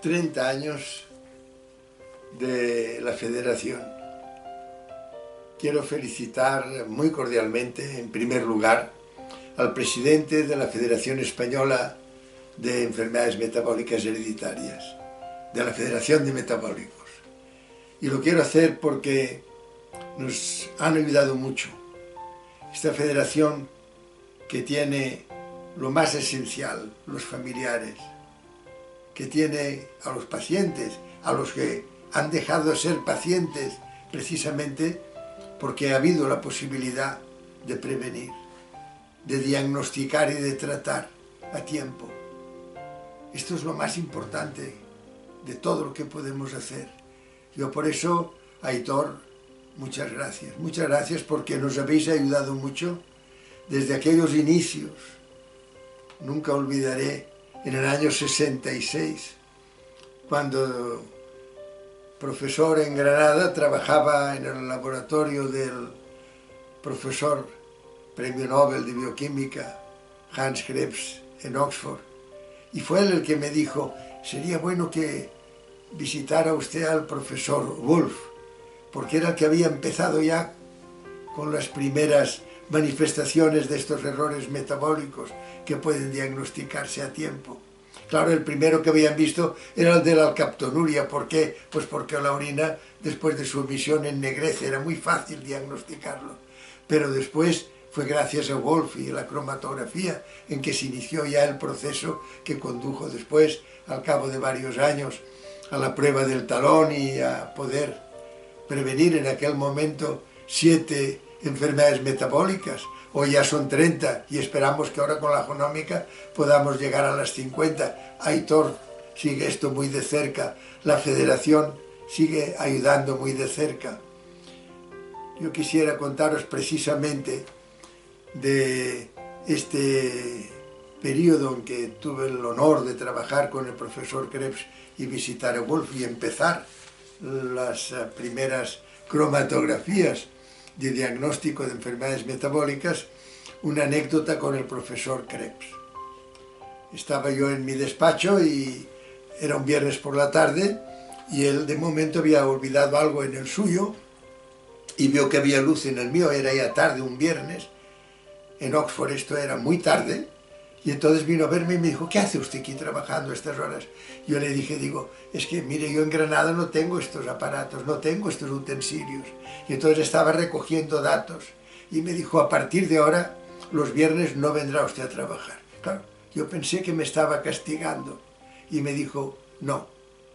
30 años de la Federación. Quiero felicitar muy cordialmente, en primer lugar, al presidente de la Federación Española de Enfermedades Metabólicas Hereditarias, de la Federación de Metabólicos. Y lo quiero hacer porque nos han ayudado mucho. Esta federación que tiene lo más esencial, los familiares, que tiene a los pacientes, a los que han dejado de ser pacientes precisamente porque ha habido la posibilidad de prevenir, de diagnosticar y de tratar a tiempo. Esto es lo más importante de todo lo que podemos hacer. Yo por eso, Aitor, muchas gracias. Muchas gracias porque nos habéis ayudado mucho desde aquellos inicios. Nunca olvidaré en el año 66, cuando profesor en Granada trabajaba en el laboratorio del profesor Premio Nobel de Bioquímica Hans Krebs en Oxford, y fue él el que me dijo: sería bueno que visitara usted al profesor Wolf, porque era el que había empezado ya con las primeras manifestaciones de estos errores metabólicos que pueden diagnosticarse a tiempo. Claro, el primero que habían visto era el de la alcaptonuria. ¿Por qué? Pues porque la orina, después de su emisión, ennegrece. Era muy fácil diagnosticarlo. Pero después fue gracias a Wolf y a la cromatografía en que se inició ya el proceso que condujo después, al cabo de varios años, a la prueba del talón y a poder prevenir en aquel momento 7 enfermedades metabólicas. Hoy ya son 30 y esperamos que ahora con la genómica podamos llegar a las 50. Aitor sigue esto muy de cerca, la Federación sigue ayudando muy de cerca. Yo quisiera contaros precisamente de este periodo en que tuve el honor de trabajar con el profesor Krebs y visitar a Wolf y empezar las primeras cromatografías de diagnóstico de enfermedades metabólicas. Una anécdota con el profesor Krebs. Estaba yo en mi despacho y era un viernes por la tarde y él de momento había olvidado algo en el suyo y vio que había luz en el mío. Era ya tarde, un viernes. En Oxford esto era muy tarde. Y entonces vino a verme y me dijo: ¿qué hace usted aquí trabajando a estas horas? Yo le dije, es que mire, yo en Granada no tengo estos aparatos, no tengo estos utensilios. Y entonces estaba recogiendo datos. Y me dijo: a partir de ahora, los viernes no vendrá usted a trabajar. Claro, yo pensé que me estaba castigando. Y me dijo: no.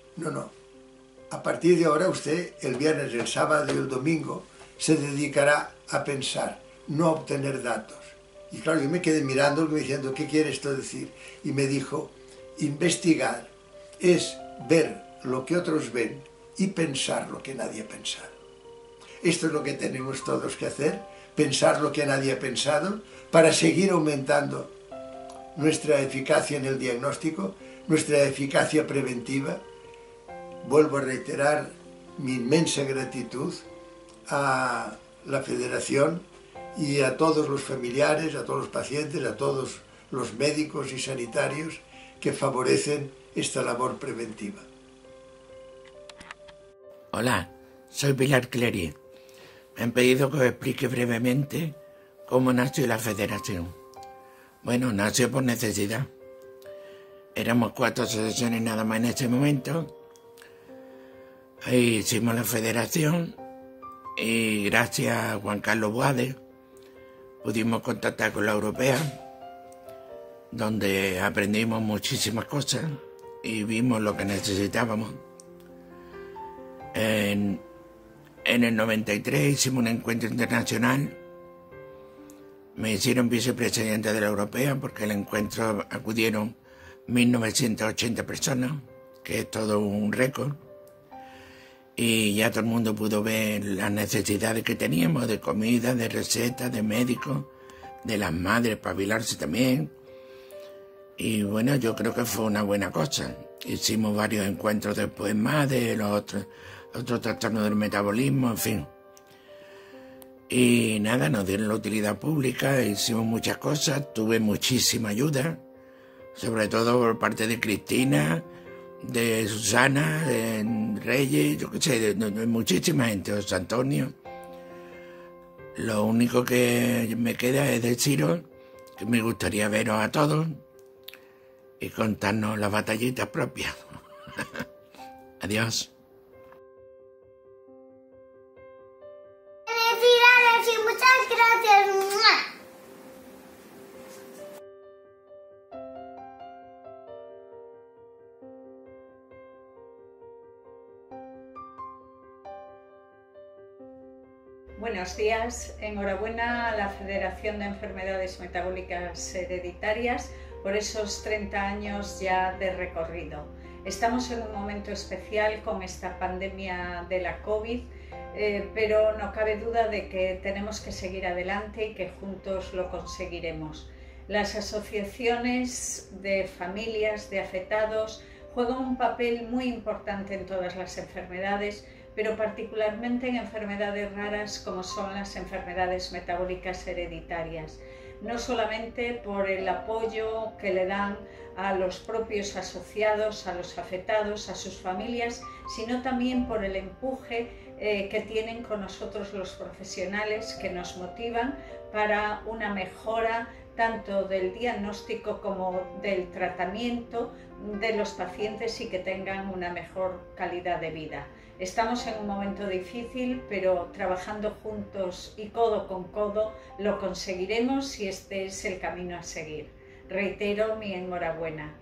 A partir de ahora usted, el viernes, el sábado y el domingo, se dedicará a pensar, no a obtener datos. Y claro, yo me quedé mirándolo diciendo: ¿qué quiere esto decir? Y me dijo: investigar es ver lo que otros ven y pensar lo que nadie ha pensado. Esto es lo que tenemos todos que hacer, pensar lo que nadie ha pensado, para seguir aumentando nuestra eficacia en el diagnóstico, nuestra eficacia preventiva. Vuelvo a reiterar mi inmensa gratitud a la Federación y a todos los familiares, a todos los pacientes, a todos los médicos y sanitarios que favorecen esta labor preventiva. Hola, soy Pilar Clery. Me han pedido que os explique brevemente cómo nació la Federación. Bueno, nació por necesidad. Éramos 4 asociaciones nada más en ese momento. Ahí hicimos la Federación y gracias a Juan Carlos Boade pudimos contactar con la europea, donde aprendimos muchísimas cosas y vimos lo que necesitábamos. En el 93 hicimos un encuentro internacional. Me hicieron vicepresidente de la europea porque al encuentro acudieron 1980 personas, que es todo un récord. Y ya todo el mundo pudo ver las necesidades que teníamos de comida, de recetas, de médicos, de las madres, espabilarse también. Y bueno, yo creo que fue una buena cosa. Hicimos varios encuentros después más de los otros trastornos del metabolismo, en fin. Y nada, nos dieron la utilidad pública, hicimos muchas cosas, tuve muchísima ayuda, sobre todo por parte de Cristina, de Susana, de Reyes, yo qué sé, de muchísima gente, José Antonio. Lo único que me queda es deciros que me gustaría veros a todos y contarnos las batallitas propias. Adiós. Felicidades y muchas gracias. Buenos días, enhorabuena a la Federación de Enfermedades Metabólicas Hereditarias por esos 30 años ya de recorrido. Estamos en un momento especial con esta pandemia de la COVID, pero no cabe duda de que tenemos que seguir adelante y que juntos lo conseguiremos. Las asociaciones de familias, de afectados, juegan un papel muy importante en todas las enfermedades, pero particularmente en enfermedades raras como son las enfermedades metabólicas hereditarias. No solamente por el apoyo que le dan a los propios asociados, a los afectados, a sus familias, sino también por el empuje que tienen con nosotros los profesionales que nos motivan para una mejora tanto del diagnóstico como del tratamiento de los pacientes y que tengan una mejor calidad de vida. Estamos en un momento difícil, pero trabajando juntos y codo con codo lo conseguiremos y este es el camino a seguir. Reitero mi enhorabuena.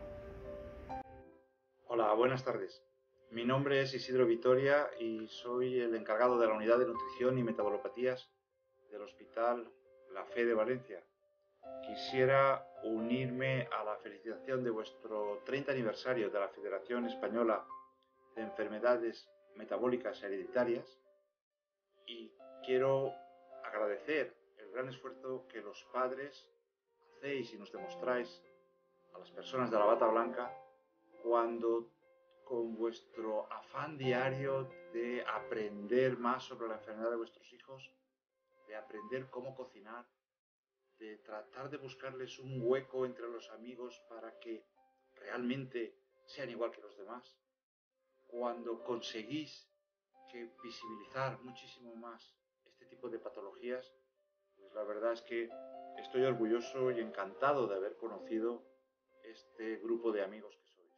Hola, buenas tardes. Mi nombre es Isidro Vitoria y soy el encargado de la Unidad de Nutrición y Metabolopatías del Hospital La Fe de Valencia. Quisiera unirme a la felicitación de vuestro 30 aniversario de la Federación Española de Enfermedades Metabólicas Hereditarias y quiero agradecer el gran esfuerzo que los padres hacéis y nos demostráis a las personas de la bata blanca cuando con vuestro afán diario de aprender más sobre la enfermedad de vuestros hijos, de aprender cómo cocinar, de tratar de buscarles un hueco entre los amigos para que realmente sean igual que los demás, cuando conseguís visibilizar muchísimo más este tipo de patologías, pues la verdad es que estoy orgulloso y encantado de haber conocido este grupo de amigos que sois.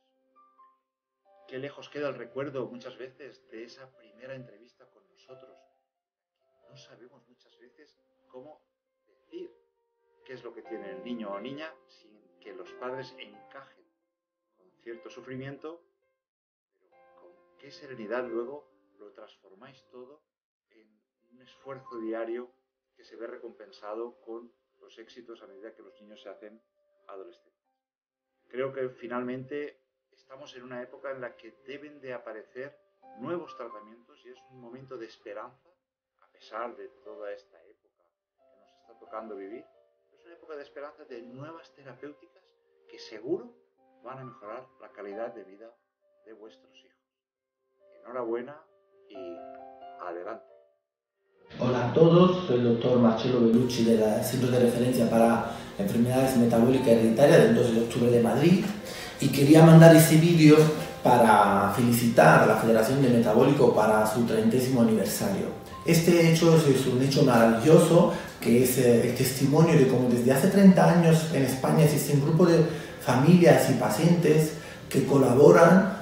Qué lejos queda el recuerdo muchas veces de esa primera entrevista con nosotros. No sabemos muchas veces cómo decir qué es lo que tiene el niño o niña sin que los padres encajen con cierto sufrimiento, pero con qué serenidad luego lo transformáis todo en un esfuerzo diario que se ve recompensado con los éxitos a medida que los niños se hacen adolescentes. Creo que finalmente estamos en una época en la que deben de aparecer nuevos tratamientos y es un momento de esperanza, a pesar de toda esta época que nos está tocando vivir. Es una época de esperanza de nuevas terapéuticas que seguro van a mejorar la calidad de vida de vuestros hijos. Enhorabuena y adelante. Hola a todos, soy el doctor Marcelo Bellucci del Centro de Referencia para Enfermedades Metabólicas Hereditarias del 12 de octubre de Madrid y quería mandar este vídeo para felicitar a la Federación de Metabólico para su 30º aniversario. Este hecho es un hecho maravilloso que es el testimonio de cómo desde hace 30 años en España existe un grupo de familias y pacientes que colaboran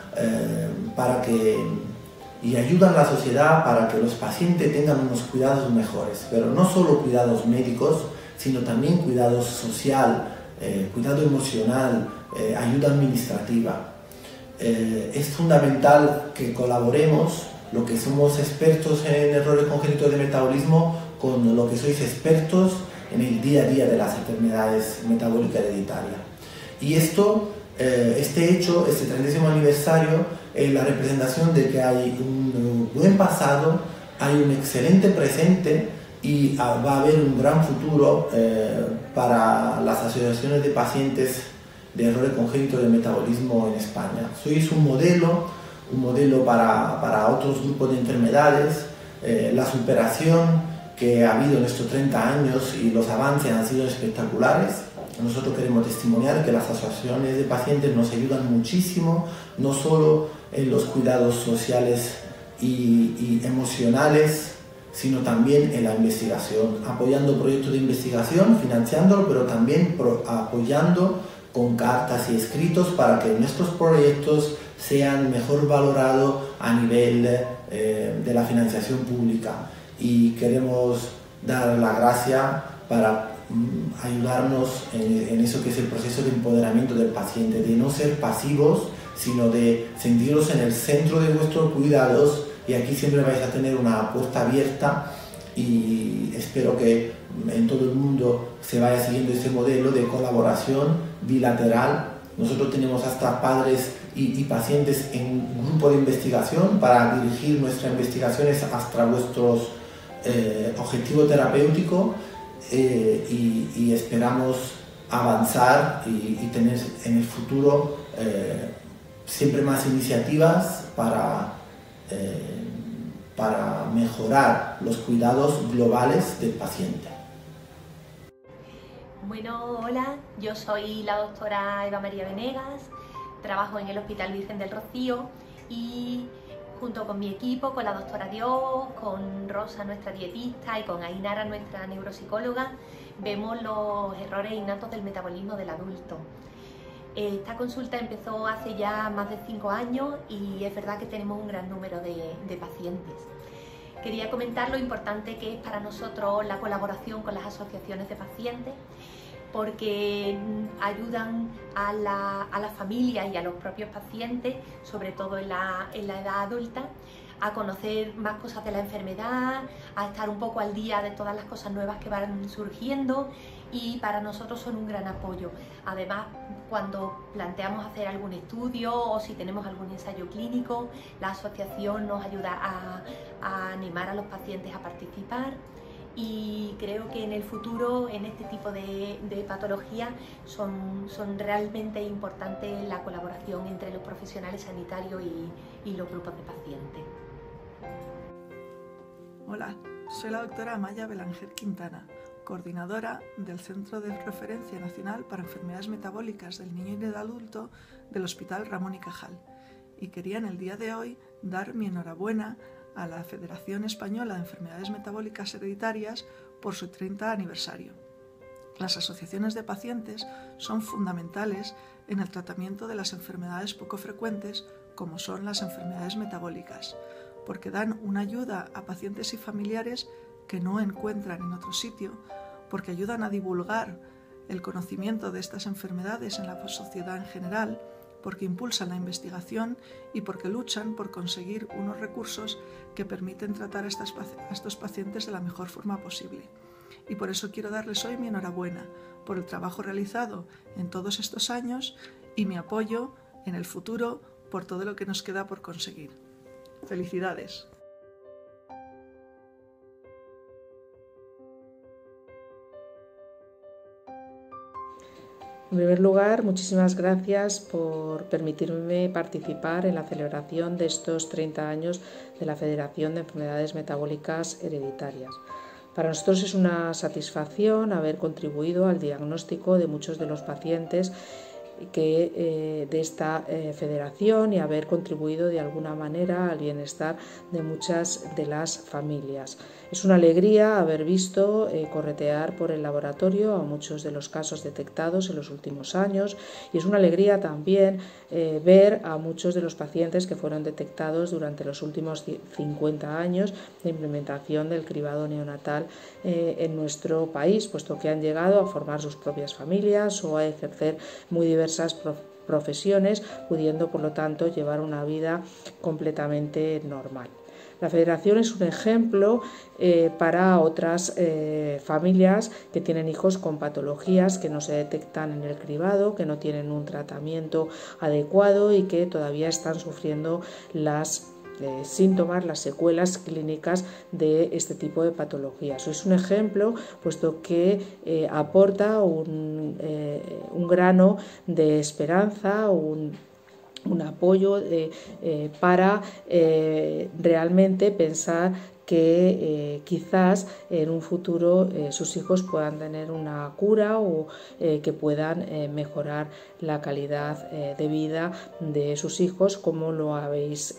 y ayudan a la sociedad para que los pacientes tengan unos cuidados mejores, pero no solo cuidados médicos, sino también cuidados social, cuidado emocional, ayuda administrativa. Es fundamental que colaboremos, lo que somos expertos en errores congénitos de metabolismo, con lo que sois expertos en el día a día de las enfermedades metabólicas hereditarias. Y este hecho, este 30º aniversario, es la representación de que hay un buen pasado, hay un excelente presente y va a haber un gran futuro para las asociaciones de pacientes de errores congénitos de metabolismo en España. Sois un modelo para otros grupos de enfermedades. La superación que ha habido en estos 30 años y los avances han sido espectaculares nosotros queremos testimoniar que las asociaciones de pacientes nos ayudan muchísimo, no solo en los cuidados sociales y emocionales, sino también en la investigación, apoyando proyectos de investigación, financiándolo, pero también apoyando con cartas y escritos para que nuestros proyectos sean mejor valorados a nivel de la financiación pública. Y queremos dar la gracia para ayudarnos en eso que es el proceso de empoderamiento del paciente, de no ser pasivos, sino de sentirlos en el centro de vuestros cuidados, y aquí siempre vais a tener una puerta abierta, y espero que en todo el mundo se vaya siguiendo este modelo de colaboración bilateral. Nosotros tenemos hasta padres y pacientes en un grupo de investigación para dirigir nuestras investigaciones hasta vuestros objetivos terapéuticos, y esperamos avanzar y tener en el futuro siempre más iniciativas para mejorar los cuidados globales del paciente. Bueno, hola, yo soy la doctora Eva María Venegas, trabajo en el Hospital Virgen del Rocío y junto con mi equipo, con la doctora Dios, con Rosa, nuestra dietista, y con Ainara, nuestra neuropsicóloga, vemos los errores innatos del metabolismo del adulto. Esta consulta empezó hace ya más de 5 años y es verdad que tenemos un gran número de pacientes. Quería comentar lo importante que es para nosotros la colaboración con las asociaciones de pacientes, porque ayudan a la familia y a los propios pacientes, sobre todo en la edad adulta, a conocer más cosas de la enfermedad, a estar un poco al día de todas las cosas nuevas que van surgiendo, y para nosotros son un gran apoyo. Además, cuando planteamos hacer algún estudio o si tenemos algún ensayo clínico, la asociación nos ayuda a animar a los pacientes a participar, y creo que en el futuro, en este tipo de patología, son realmente importantes la colaboración entre los profesionales sanitarios y los grupos de pacientes. Hola, soy la doctora Amaya Belanger Quintana, coordinadora del Centro de Referencia Nacional para Enfermedades Metabólicas del Niño y del Adulto del Hospital Ramón y Cajal, y quería en el día de hoy dar mi enhorabuena a la Federación Española de Enfermedades Metabólicas Hereditarias por su 30 aniversario. Las asociaciones de pacientes son fundamentales en el tratamiento de las enfermedades poco frecuentes, como son las enfermedades metabólicas, porque dan una ayuda a pacientes y familiares que no encuentran en otro sitio, porque ayudan a divulgar el conocimiento de estas enfermedades en la sociedad en general, porque impulsan la investigación y porque luchan por conseguir unos recursos que permiten tratar a estos pacientes de la mejor forma posible. Y por eso quiero darles hoy mi enhorabuena por el trabajo realizado en todos estos años y mi apoyo en el futuro por todo lo que nos queda por conseguir. ¡Felicidades! En primer lugar, muchísimas gracias por permitirme participar en la celebración de estos 30 años de la Federación de Enfermedades Metabólicas Hereditarias. Para nosotros es una satisfacción haber contribuido al diagnóstico de muchos de los pacientes de esta federación y haber contribuido de alguna manera al bienestar de muchas de las familias. Es una alegría haber visto corretear por el laboratorio a muchos de los casos detectados en los últimos años, y es una alegría también ver a muchos de los pacientes que fueron detectados durante los últimos 50 años de implementación del cribado neonatal en nuestro país, puesto que han llegado a formar sus propias familias o a ejercer muy diversas profesiones, pudiendo por lo tanto llevar una vida completamente normal. La Federación es un ejemplo para otras familias que tienen hijos con patologías que no se detectan en el cribado, que no tienen un tratamiento adecuado y que todavía están sufriendo las síntomas, las secuelas clínicas de este tipo de patologías. Es un ejemplo, puesto que aporta un grano de esperanza, un apoyo para realmente pensar que quizás en un futuro sus hijos puedan tener una cura o que puedan mejorar la calidad de vida de sus hijos, como lo habéis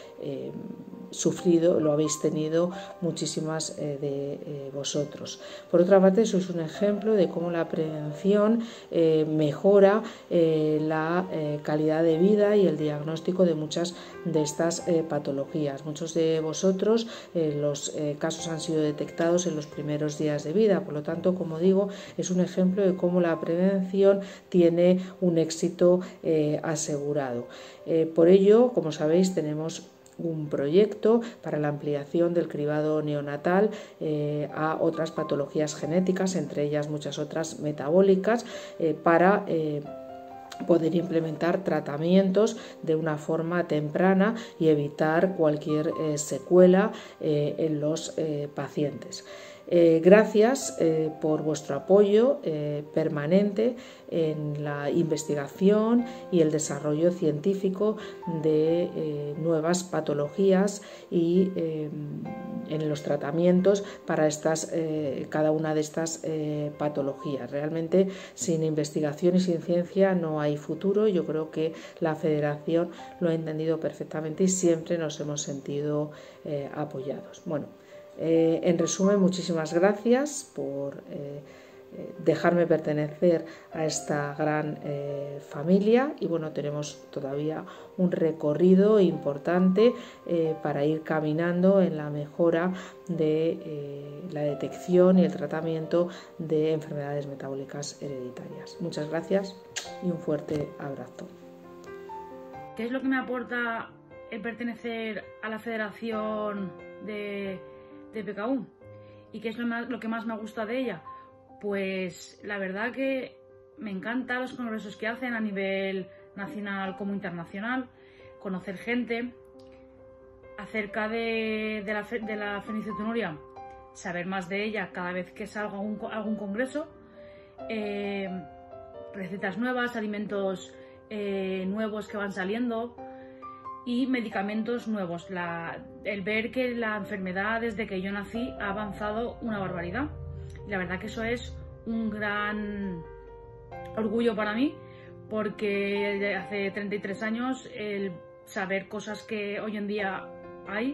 sufrido, lo habéis tenido muchísimas de vosotros. Por otra parte, sois un ejemplo de cómo la prevención mejora la calidad de vida y el diagnóstico de muchas de estas patologías. Muchos de vosotros los casos han sido detectados en los primeros días de vida, por lo tanto, como digo, es un ejemplo de cómo la prevención tiene un éxito asegurado. Por ello, como sabéis, tenemos un proyecto para la ampliación del cribado neonatal a otras patologías genéticas, entre ellas muchas otras metabólicas, para poder implementar tratamientos de una forma temprana y evitar cualquier secuela en los pacientes. Gracias por vuestro apoyo permanente en la investigación y el desarrollo científico de nuevas patologías y en los tratamientos para cada una de estas patologías. Realmente sin investigación y sin ciencia no hay futuro. Yo creo que la Federación lo ha entendido perfectamente y siempre nos hemos sentido apoyados. Bueno, en resumen, muchísimas gracias por dejarme pertenecer a esta gran familia y bueno, tenemos todavía un recorrido importante para ir caminando en la mejora de la detección y el tratamiento de enfermedades metabólicas hereditarias. Muchas gracias y un fuerte abrazo. ¿Qué es lo que me aporta el pertenecer a la Federación de PKU? ¿Y qué es lo que más me gusta de ella? Pues la verdad que me encantan los congresos que hacen a nivel nacional como internacional, conocer gente acerca de la fenilcetonuria, saber más de ella cada vez que salga algún congreso, recetas nuevas, alimentos nuevos que van saliendo y medicamentos nuevos. El ver que la enfermedad desde que yo nací ha avanzado una barbaridad. Y la verdad que eso es un gran orgullo para mí, porque hace 33 años el saber cosas que hoy en día hay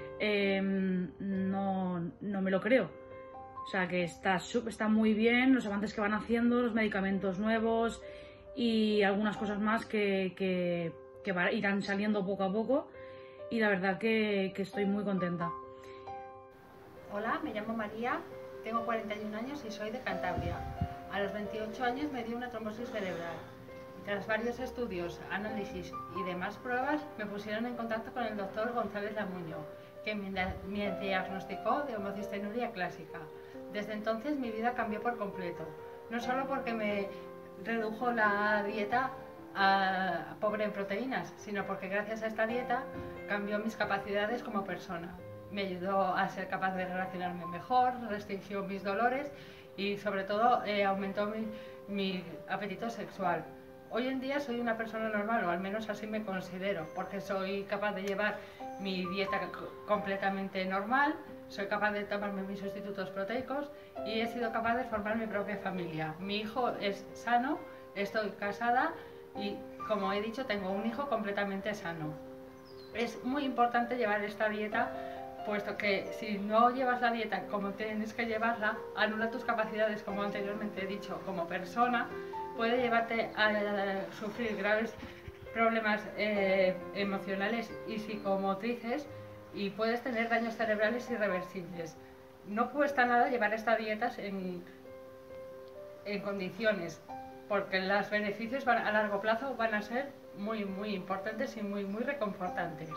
no me lo creo. O sea que está muy bien los avances que van haciendo, los medicamentos nuevos y algunas cosas más que irán saliendo poco a poco, y la verdad que estoy muy contenta. Hola, me llamo María, tengo 41 años y soy de Cantabria. A los 28 años me dio una trombosis cerebral. Tras varios estudios, análisis y demás pruebas, me pusieron en contacto con el doctor González Lamuño, que me diagnosticó de homocisteínuria clásica. Desde entonces mi vida cambió por completo, no solo porque me redujo la dieta pobre en proteínas, sino porque gracias a esta dieta cambió mis capacidades como persona. Me ayudó a ser capaz de relacionarme mejor, restringió mis dolores y sobre todo aumentó mi apetito sexual. Hoy en día soy una persona normal, o al menos así me considero, porque soy capaz de llevar mi dieta completamente normal, soy capaz de tomarme mis sustitutos proteicos y he sido capaz de formar mi propia familia. Mi hijo es sano, estoy casada y, como he dicho, tengo un hijo completamente sano. Es muy importante llevar esta dieta, puesto que si no llevas la dieta como tienes que llevarla, anula tus capacidades, como anteriormente he dicho, como persona, puede llevarte a sufrir graves problemas emocionales y psicomotrices y puedes tener daños cerebrales irreversibles. No cuesta nada llevar estas dietas en condiciones, porque los beneficios a largo plazo van a ser muy importantes y muy reconfortantes.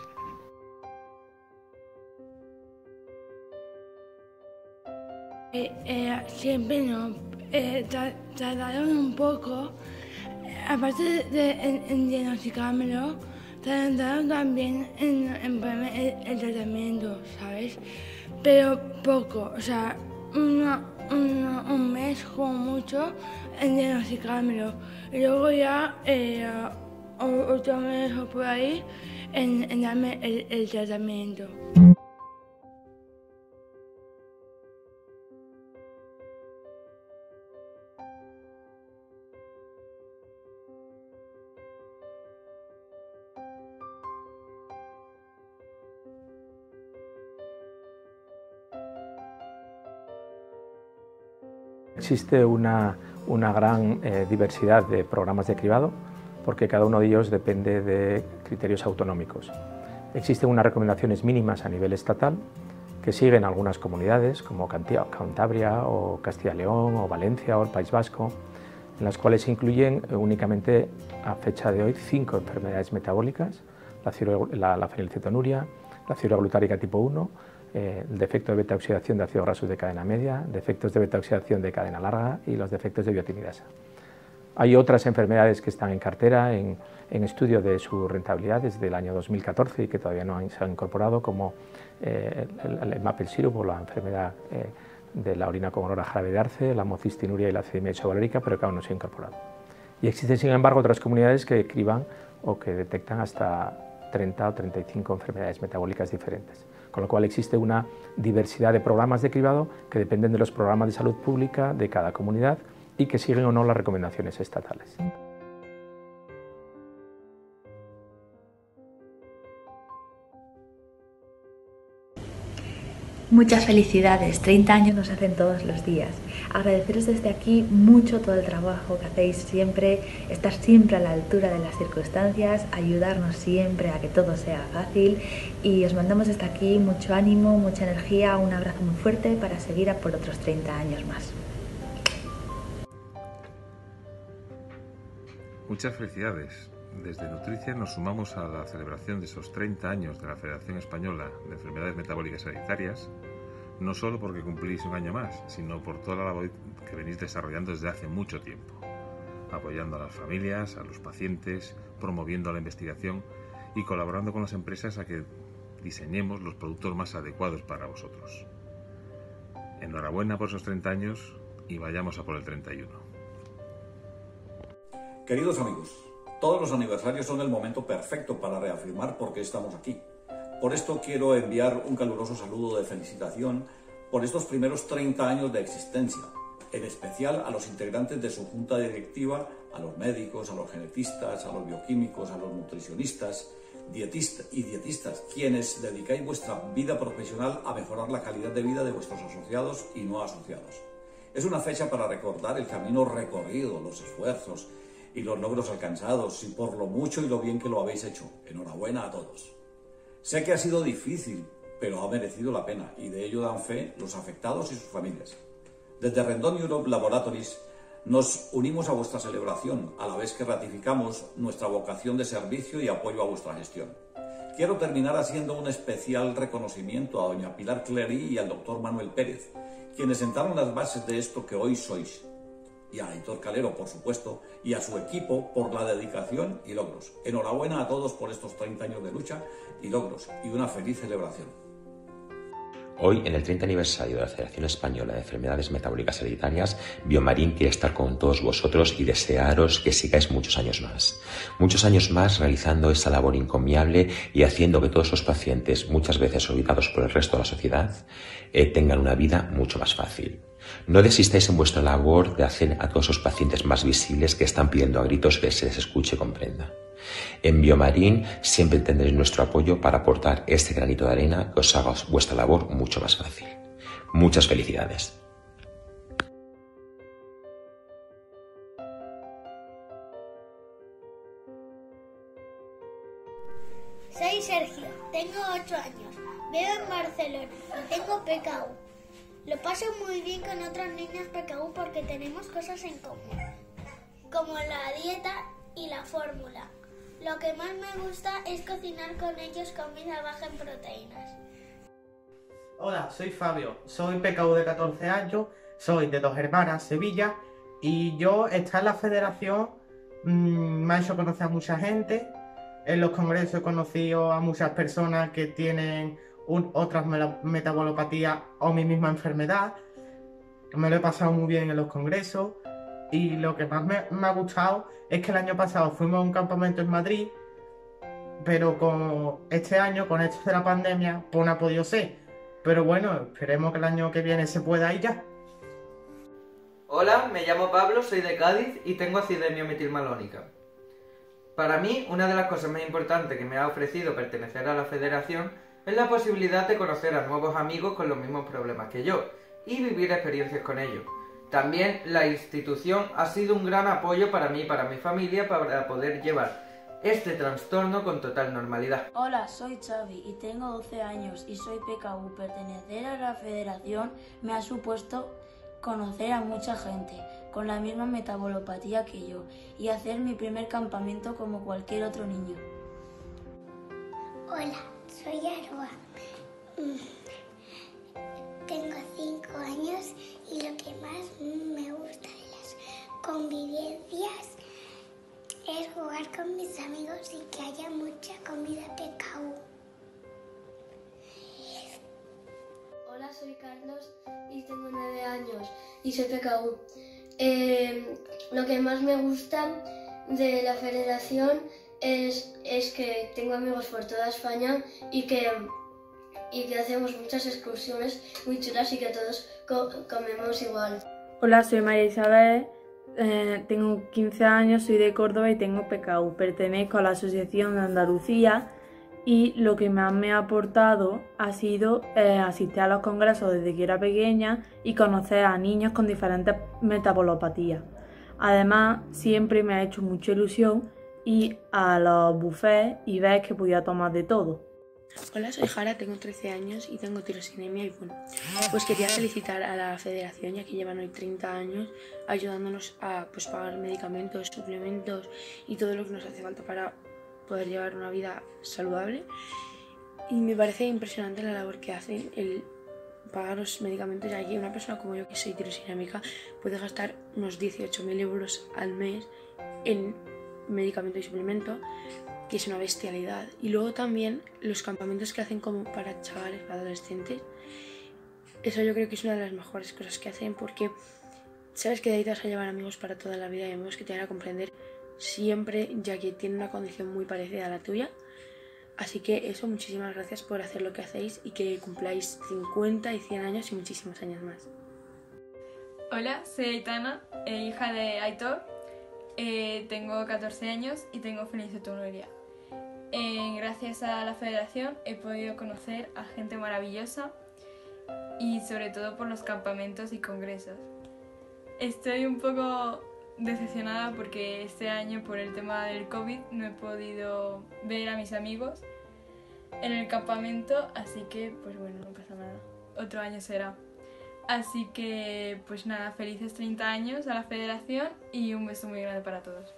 Siempre nos trataron un poco, aparte de diagnosticármelo, trataron también en ponerme el tratamiento, ¿sabes? Pero poco, o sea, un mes como mucho en diagnosticármelo. Y luego ya otro mes o por ahí en darme el tratamiento. Existe una gran diversidad de programas de cribado porque cada uno de ellos depende de criterios autonómicos. Existen unas recomendaciones mínimas a nivel estatal que siguen algunas comunidades como Cantabria o Castilla y León o Valencia o el País Vasco, en las cuales se incluyen únicamente a fecha de hoy 5 enfermedades metabólicas: la fenilcetonuria, la ciruela glutárica tipo 1, el defecto de beta-oxidación de ácidos grasos de cadena media, defectos de beta-oxidación de cadena larga y los defectos de biotinidasa. Hay otras enfermedades que están en cartera, en estudio de su rentabilidad desde el año 2014 y que todavía no se han incorporado, como el maple syrup o la enfermedad de la orina con olor a jarabe de arce, la homocistinuria y la acidemia isovalérica, pero que aún no se ha incorporado. Y existen, sin embargo, otras comunidades que criban o que detectan hasta 30 o 35 enfermedades metabólicas diferentes, con lo cual existe una diversidad de programas de cribado que dependen de los programas de salud pública de cada comunidad y que siguen o no las recomendaciones estatales. Muchas felicidades, 30 años nos hacen todos los días. Agradeceros desde aquí mucho todo el trabajo que hacéis siempre, estar siempre a la altura de las circunstancias, ayudarnos siempre a que todo sea fácil, y os mandamos desde aquí mucho ánimo, mucha energía, un abrazo muy fuerte para seguir a por otros 30 años más. Muchas felicidades. Desde Nutricia nos sumamos a la celebración de esos 30 años de la Federación Española de Enfermedades Metabólicas Hereditarias, no solo porque cumplís un año más, sino por toda la labor que venís desarrollando desde hace mucho tiempo, apoyando a las familias, a los pacientes, promoviendo la investigación y colaborando con las empresas a que diseñemos los productos más adecuados para vosotros. Enhorabuena por esos 30 años y vayamos a por el 31. Queridos amigos, todos los aniversarios son el momento perfecto para reafirmar por qué estamos aquí. Por esto quiero enviar un caluroso saludo de felicitación por estos primeros 30 años de existencia, en especial a los integrantes de su junta directiva, a los médicos, a los genetistas, a los bioquímicos, a los nutricionistas, dietistas, quienes dedicáis vuestra vida profesional a mejorar la calidad de vida de vuestros asociados y no asociados. Es una fecha para recordar el camino recorrido, los esfuerzos y los logros alcanzados, y por lo mucho y lo bien que lo habéis hecho. Enhorabuena a todos. Sé que ha sido difícil, pero ha merecido la pena, y de ello dan fe los afectados y sus familias. Desde Rendon Europe Laboratories nos unimos a vuestra celebración, a la vez que ratificamos nuestra vocación de servicio y apoyo a vuestra gestión. Quiero terminar haciendo un especial reconocimiento a doña Pilar Clery y al doctor Manuel Pérez, quienes sentaron las bases de esto que hoy sois, y a Aitor Calero, por supuesto, y a su equipo por la dedicación y logros. Enhorabuena a todos por estos 30 años de lucha y logros, y una feliz celebración. Hoy, en el 30 aniversario de la Federación Española de Enfermedades Metabólicas Hereditarias, Biomarín quiere estar con todos vosotros y desearos que sigáis muchos años más realizando esta labor encomiable y haciendo que todos los pacientes, muchas veces olvidados por el resto de la sociedad, tengan una vida mucho más fácil. No desistáis en vuestra labor de hacer a todos los pacientes más visibles que están pidiendo a gritos que se les escuche y comprenda. En Biomarín siempre tendréis nuestro apoyo para aportar este granito de arena que os haga vuestra labor mucho más fácil. Muchas felicidades. Soy Sergio, tengo 8 años, vivo en Barcelona y tengo PKU. Lo paso muy bien con otros niños PKU porque tenemos cosas en común, como la dieta y la fórmula. Lo que más me gusta es cocinar con ellos comida baja en proteínas. Hola, soy Fabio, soy PKU de 14 años, soy de Dos Hermanas, Sevilla, y yo estar en la federación me ha hecho conocer a mucha gente. En los congresos he conocido a muchas personas que tienen otras metabolopatías o mi misma enfermedad. Me lo he pasado muy bien en los congresos, y lo que más me ha gustado es que el año pasado fuimos a un campamento en Madrid, pero con este año, con esto de la pandemia, pues no ha podido ser. Pero bueno, esperemos que el año que viene se pueda ir ya. Hola, me llamo Pablo, soy de Cádiz y tengo acidemia metilmalónica. Para mí, una de las cosas más importantes que me ha ofrecido pertenecer a la federación es la posibilidad de conocer a nuevos amigos con los mismos problemas que yo y vivir experiencias con ellos. También la institución ha sido un gran apoyo para mí y para mi familia para poder llevar este trastorno con total normalidad. Hola, soy Xavi y tengo 12 años y soy PKU. Pertenecer a la federación me ha supuesto conocer a mucha gente con la misma metabolopatía que yo y hacer mi primer campamento como cualquier otro niño. Hola, soy Aroa. Tengo 5 años y lo que más me gusta de las convivencias es jugar con mis amigos y que haya mucha comida PKU. Hola, soy Carlos y tengo 9 años y soy PKU. Lo que más me gusta de la federación es que tengo amigos por toda España y que hacemos muchas excursiones muy chulas y que todos comemos igual. Hola, soy María Isabel, tengo 15 años, soy de Córdoba y tengo PKU. Pertenezco a la Asociación de Andalucía y lo que más me ha aportado ha sido asistir a los congresos desde que era pequeña y conocer a niños con diferentes metabolopatías. Además, siempre me ha hecho mucha ilusión ir a los buffets y ver que podía tomar de todo. Hola, soy Jara, tengo 13 años y tengo tirosinemia y bueno, pues quería felicitar a la federación ya que llevan hoy 30 años ayudándonos a pagar medicamentos, suplementos y todo lo que nos hace falta para poder llevar una vida saludable. Y me parece impresionante la labor que hacen, el pagar los medicamentos, ya que una persona como yo que soy tirosinémica puede gastar unos 18.000 euros al mes en medicamento y suplemento, que es una bestialidad. Y luego también los campamentos que hacen como para chavales, para adolescentes, eso yo creo que es una de las mejores cosas que hacen, porque sabes que de ahí te vas a llevar amigos para toda la vida y amigos que te van a comprender siempre, ya que tienen una condición muy parecida a la tuya. Así que eso, muchísimas gracias por hacer lo que hacéis y que cumpláis 50 y 100 años y muchísimos años más. Hola, soy Aitana, hija de Aitor. Tengo 14 años y tengo fenilcetonuria. Gracias a la federación he podido conocer a gente maravillosa y sobre todo por los campamentos y congresos. Estoy un poco decepcionada porque este año por el tema del COVID no he podido ver a mis amigos en el campamento, así que pues bueno, no pasa nada, otro año será. Así que pues nada, felices 30 años a la federación y un beso muy grande para todos.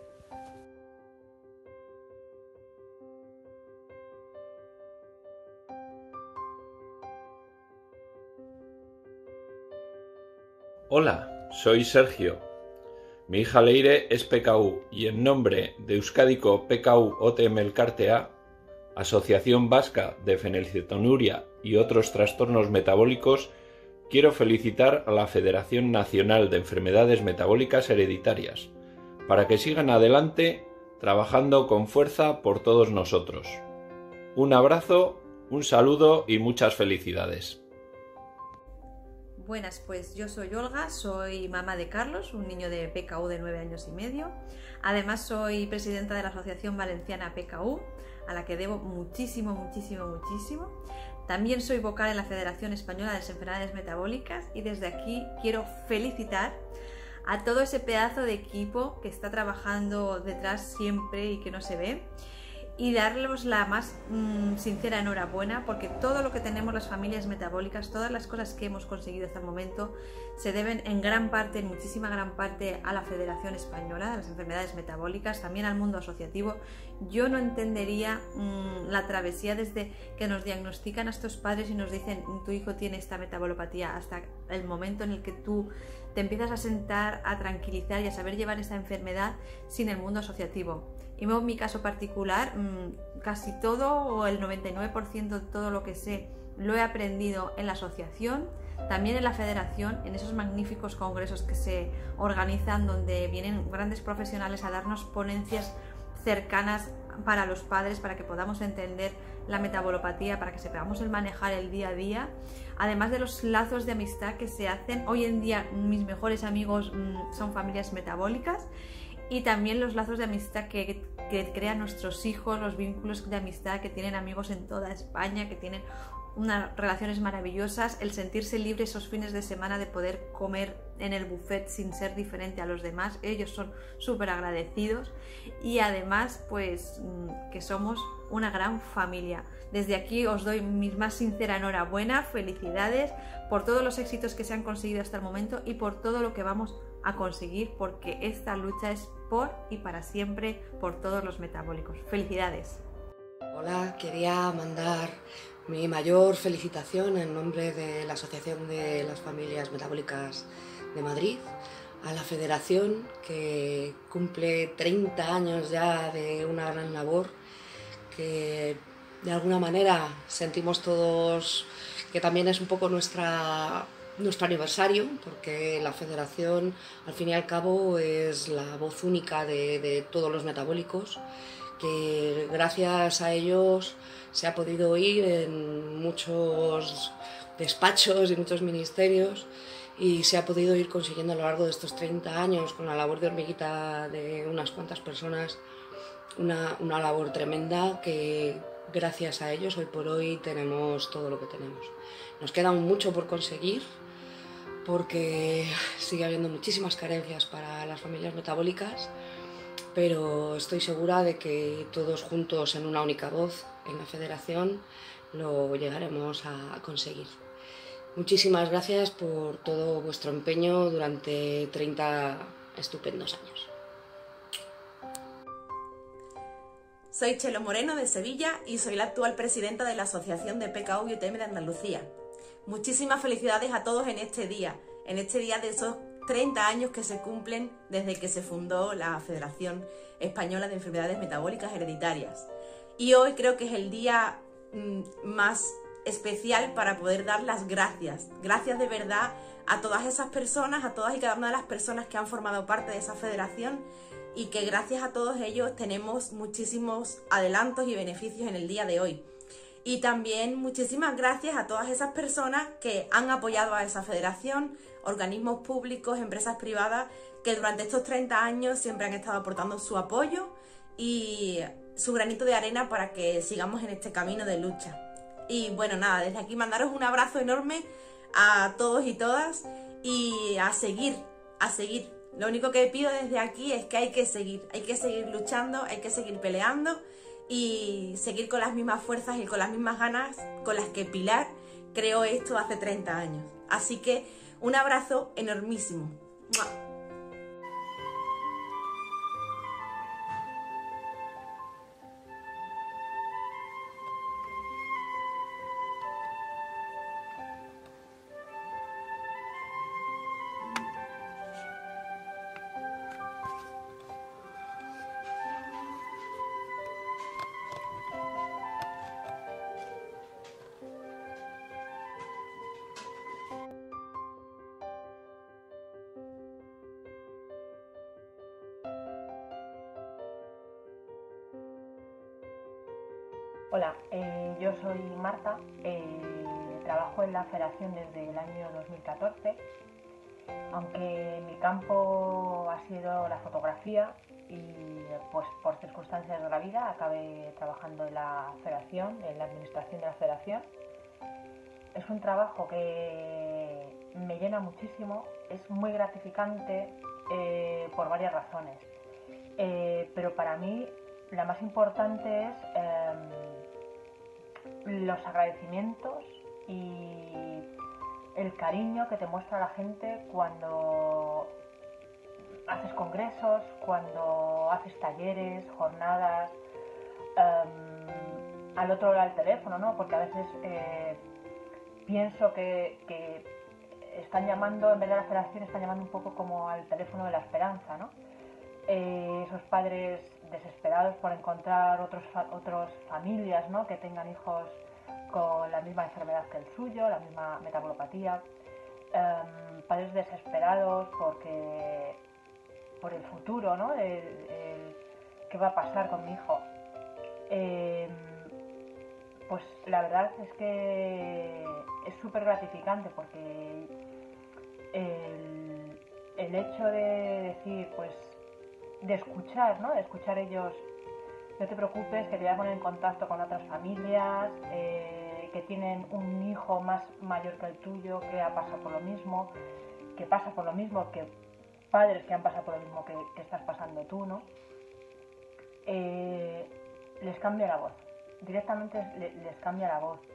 Hola, soy Sergio. Mi hija Leire es PKU y en nombre de Euskadiko PKU OTM Elkartea, Asociación Vasca de Fenilcetonuria y otros trastornos metabólicos, quiero felicitar a la Federación Nacional de Enfermedades Metabólicas Hereditarias para que sigan adelante trabajando con fuerza por todos nosotros. Un abrazo, un saludo y muchas felicidades. Buenas, pues yo soy Olga, soy mamá de Carlos, un niño de PKU de 9 años y medio. Además soy presidenta de la Asociación Valenciana PKU, a la que debo muchísimo. También soy vocal en la Federación Española de las Enfermedades Metabólicas y desde aquí quiero felicitar a todo ese pedazo de equipo que está trabajando detrás siempre y que no se ve, y darles la más sincera enhorabuena, porque todo lo que tenemos las familias metabólicas, todas las cosas que hemos conseguido hasta el momento, se deben en gran parte, en muchísima gran parte, a la Federación Española de las Enfermedades Metabólicas, también al mundo asociativo. Yo no entendería la travesía desde que nos diagnostican a estos padres y nos dicen tu hijo tiene esta metabolopatía, hasta el momento en el que tú te empiezas a sentar, a tranquilizar y a saber llevar esta enfermedad sin el mundo asociativo. Y en mi caso particular, casi todo o el 99% de todo lo que sé lo he aprendido en la asociación, también en la federación, en esos magníficos congresos que se organizan donde vienen grandes profesionales a darnos ponencias cercanas para los padres, para que podamos entender la metabolopatía, para que sepamos el manejar el día a día, además de los lazos de amistad que se hacen. Hoy en día mis mejores amigos son familias metabólicas, y también los lazos de amistad que crean nuestros hijos, los vínculos de amistad que tienen amigos en toda España, que tienen unas relaciones maravillosas, el sentirse libre esos fines de semana de poder comer en el buffet sin ser diferente a los demás. Ellos son súper agradecidos y además pues que somos una gran familia. Desde aquí os doy mi más sincera enhorabuena, felicidades por todos los éxitos que se han conseguido hasta el momento y por todo lo que vamos a conseguir, porque esta lucha es por y para siempre por todos los metabólicos. ¡Felicidades! Hola, quería mandar mi mayor felicitación en nombre de la Asociación de las Familias Metabólicas de Madrid a la Federación, que cumple 30 años ya de una gran labor, que de alguna manera sentimos todos que también es un poco nuestro aniversario, porque la Federación al fin y al cabo es la voz única de todos los metabólicos, que gracias a ellos se ha podido ir en muchos despachos y muchos ministerios y se ha podido ir consiguiendo a lo largo de estos 30 años, con la labor de hormiguita de unas cuantas personas, una labor tremenda que gracias a ellos hoy por hoy tenemos todo lo que tenemos. Nos queda mucho por conseguir porque sigue habiendo muchísimas carencias para las familias metabólicas, pero estoy segura de que todos juntos en una única voz en la Federación lo llegaremos a conseguir. Muchísimas gracias por todo vuestro empeño durante 30 estupendos años. Soy Chelo Moreno de Sevilla y soy la actual presidenta de la Asociación de PKU y UTM de Andalucía. Muchísimas felicidades a todos en este día de esos 30 años que se cumplen desde que se fundó la Federación Española de Enfermedades Metabólicas Hereditarias. Y hoy creo que es el día más especial para poder dar las gracias. Gracias de verdad a todas esas personas, a todas y cada una de las personas que han formado parte de esa federación, y que gracias a todos ellos tenemos muchísimos adelantos y beneficios en el día de hoy. Y también muchísimas gracias a todas esas personas que han apoyado a esa federación, organismos públicos, empresas privadas, que durante estos 30 años siempre han estado aportando su apoyo y su granito de arena para que sigamos en este camino de lucha. Y bueno, nada, desde aquí mandaros un abrazo enorme a todos y todas y a seguir. Lo único que pido desde aquí es que hay que seguir luchando, hay que seguir peleando y seguir con las mismas fuerzas y con las mismas ganas con las que Pilar creó esto hace 30 años. Así que un abrazo enormísimo. ¡Mua! Hola, yo soy Marta, trabajo en la Federación desde el año 2014, aunque mi campo ha sido la fotografía y pues por circunstancias de la vida acabé trabajando en la Federación, en la administración de la Federación. Es un trabajo que me llena muchísimo, es muy gratificante por varias razones, pero para mí la más importante es los agradecimientos y el cariño que te muestra la gente cuando haces congresos, cuando haces talleres, jornadas, al otro lado del teléfono, ¿no? Porque a veces pienso que están llamando, en vez de la federación, están llamando un poco como al teléfono de la esperanza, ¿no? Esos padres desesperados por encontrar otras familias, ¿no?, que tengan hijos con la misma enfermedad que el suyo, la misma metabolopatía, padres desesperados por el futuro, ¿no?, qué va a pasar con mi hijo. Pues la verdad es que es súper gratificante porque el hecho de decir, pues, de escuchar, ¿no? De escuchar ellos, no te preocupes, que te voy a poner en contacto con otras familias, que tienen un hijo más mayor que el tuyo, que ha pasado por lo mismo, que pasa por lo mismo, que padres que han pasado por lo mismo que estás pasando tú, ¿no? Les cambia la voz, directamente les cambia la voz.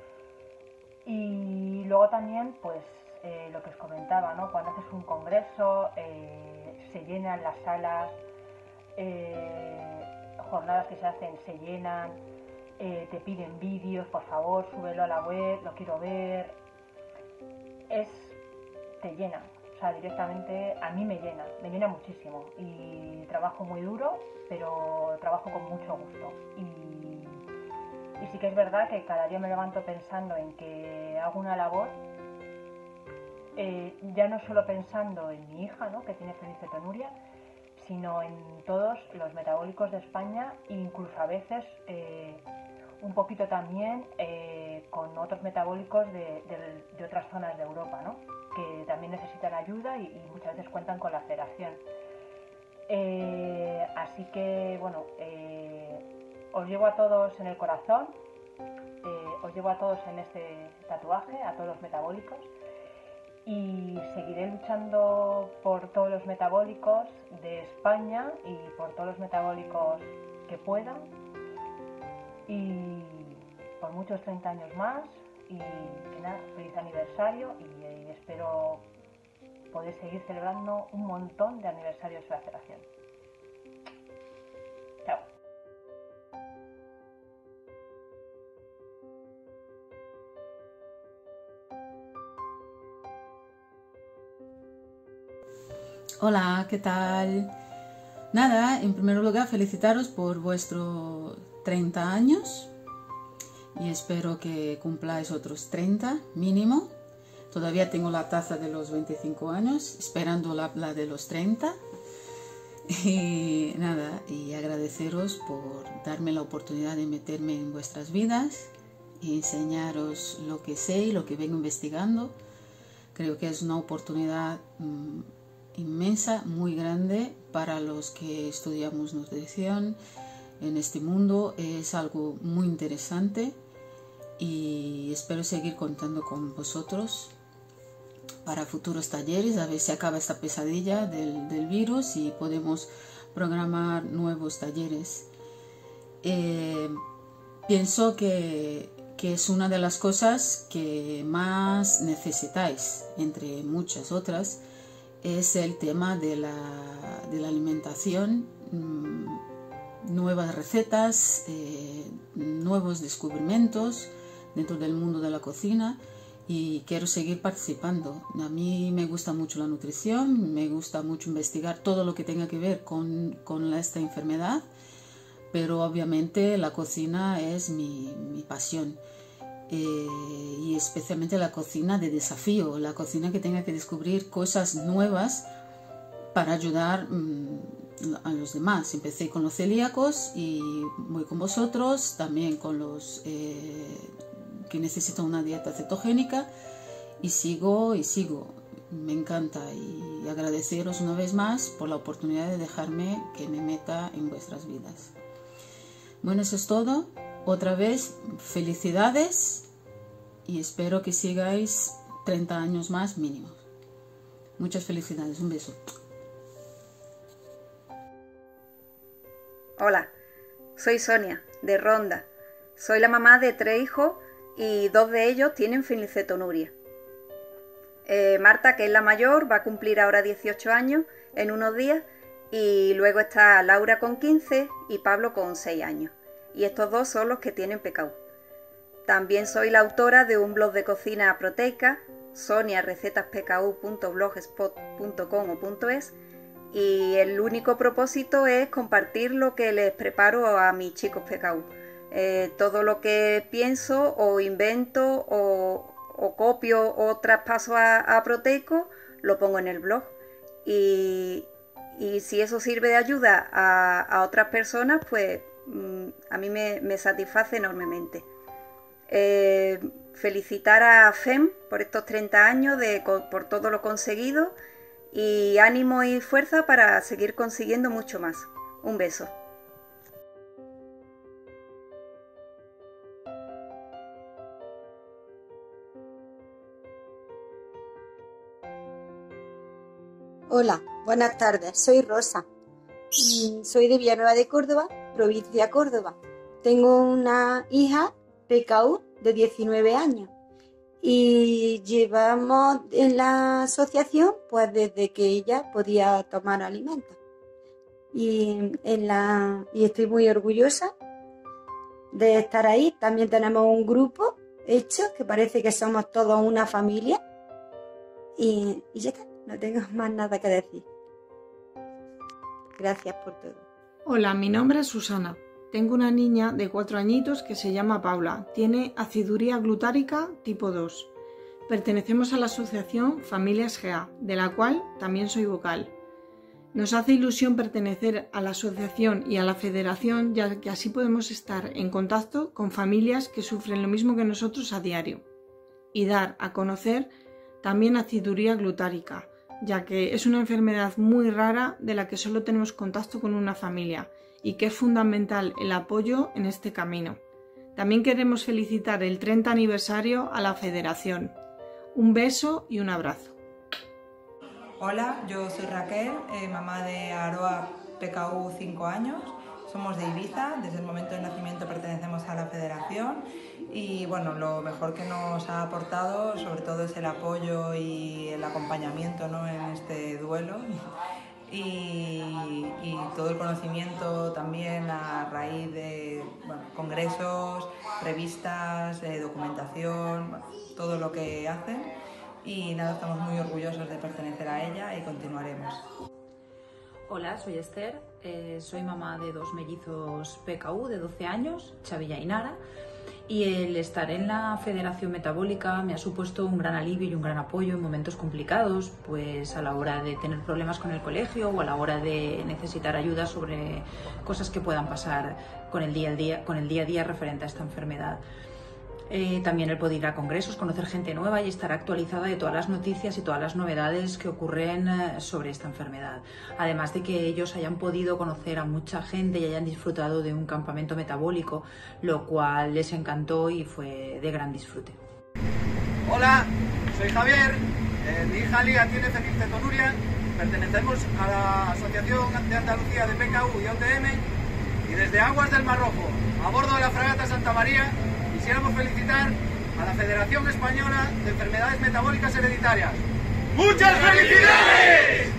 Y luego también, pues, lo que os comentaba, ¿no? Cuando haces un congreso, se llenan las salas, jornadas que se hacen se llenan, te piden vídeos, por favor, súbelo a la web, lo quiero ver. Te llena, o sea, directamente a mí me llena muchísimo. Y trabajo muy duro, pero trabajo con mucho gusto. Y sí que es verdad que cada día me levanto pensando en que hago una labor, ya no solo pensando en mi hija, ¿no?, que tiene felicitonuria, sino en todos los metabólicos de España e incluso a veces un poquito también con otros metabólicos de otras zonas de Europa, ¿no?, que también necesitan ayuda y muchas veces cuentan con la federación. Así que, bueno, os llevo a todos en el corazón, os llevo a todos en este tatuaje, a todos los metabólicos, y seguiré luchando por todos los metabólicos de España y por todos los metabólicos que puedan, y por muchos 30 años más, y nada, feliz aniversario, y espero poder seguir celebrando un montón de aniversarios de la federación. Chao. Hola, ¿qué tal? Nada, en primer lugar felicitaros por vuestros 30 años y espero que cumpláis otros 30 mínimo. Todavía tengo la taza de los 25 años, esperando la de los 30. Y nada, y agradeceros por darme la oportunidad de meterme en vuestras vidas y enseñaros lo que sé y lo que vengo investigando. Creo que es una oportunidad inmensa, muy grande para los que estudiamos nutrición en este mundo. Es algo muy interesante y espero seguir contando con vosotros para futuros talleres, a ver si acaba esta pesadilla del virus y podemos programar nuevos talleres. Pienso que es una de las cosas que más necesitáis, entre muchas otras, es el tema de la alimentación, nuevas recetas, nuevos descubrimientos dentro del mundo de la cocina, y quiero seguir participando. A mí me gusta mucho la nutrición, me gusta mucho investigar todo lo que tenga que ver con esta enfermedad, pero obviamente la cocina es mi pasión. Y especialmente la cocina de desafío, la cocina que tenga que descubrir cosas nuevas para ayudar a los demás. Empecé con los celíacos y voy con vosotros, también con los que necesitan una dieta cetogénica, y sigo. Me encanta, y agradeceros una vez más por la oportunidad de dejarme que me meta en vuestras vidas. Bueno, eso es todo. Otra vez, felicidades y espero que sigáis 30 años más mínimo. Muchas felicidades, un beso. Hola, soy Sonia, de Ronda. Soy la mamá de 3 hijos y 2 de ellos tienen fenilcetonuria. Marta, que es la mayor, va a cumplir ahora 18 años en unos días, y luego está Laura con 15 y Pablo con 6 años. Y estos 2 son los que tienen PKU. También soy la autora de un blog de cocina proteica, soniarecetas.pku.blogspot.com o .es, y el único propósito es compartir lo que les preparo a mis chicos PKU. Todo lo que pienso o invento o copio o traspaso a proteico lo pongo en el blog, y si eso sirve de ayuda a otras personas, pues a mí me satisface enormemente. Felicitar a FEM por estos 30 años, por todo lo conseguido, y ánimo y fuerza para seguir consiguiendo mucho más. Un beso. Hola, buenas tardes, soy Rosa. Soy de Villanueva de Córdoba, provincia de Córdoba. Tengo una hija, PKU, de 19 años. Y llevamos en la asociación pues desde que ella podía tomar alimentos. Y estoy muy orgullosa de estar ahí. También tenemos un grupo hecho que parece que somos todos una familia. Y ya está, no tengo más nada que decir. Gracias por todo. Hola, mi nombre es Susana. Tengo una niña de 4 añitos que se llama Paula. Tiene aciduría glutárica tipo 2. Pertenecemos a la asociación Familias GA, de la cual también soy vocal. Nos hace ilusión pertenecer a la asociación y a la federación, ya que así podemos estar en contacto con familias que sufren lo mismo que nosotros a diario. Y dar a conocer también aciduría glutárica, ya que es una enfermedad muy rara de la que solo tenemos contacto con una familia y que es fundamental el apoyo en este camino. También queremos felicitar el 30 aniversario a la Federación. Un beso y un abrazo. Hola, yo soy Raquel, mamá de Aroa, PKU 5 años. Somos de Ibiza, desde el momento del nacimiento pertenecemos a la Federación y bueno, lo mejor que nos ha aportado sobre todo es el apoyo y el acompañamiento, ¿no?, en este duelo. Y todo el conocimiento también a raíz de congresos, revistas, documentación, todo lo que hacen. Y nada, estamos muy orgullosos de pertenecer a ella y continuaremos. Hola, soy Esther, soy mamá de 2 mellizos PKU de 12 años, Xavi y Ainara. Y el estar en la Federación Metabólica me ha supuesto un gran alivio y un gran apoyo en momentos complicados, pues a la hora de tener problemas con el colegio o a la hora de necesitar ayuda sobre cosas que puedan pasar con el día a día referente a esta enfermedad. También el poder ir a congresos, conocer gente nueva y estar actualizada de todas las noticias y todas las novedades que ocurren sobre esta enfermedad. Además de que ellos hayan podido conocer a mucha gente y hayan disfrutado de un campamento metabólico, lo cual les encantó y fue de gran disfrute. Hola, soy Javier, mi hija Lía tiene fenilcetonuria, pertenecemos a la Asociación de Andalucía de PKU y OTM y desde Aguas del Mar Rojo, a bordo de la fragata Santa María, quisiéramos felicitar a la Federación Española de Enfermedades Metabólicas Hereditarias. ¡Muchas felicidades!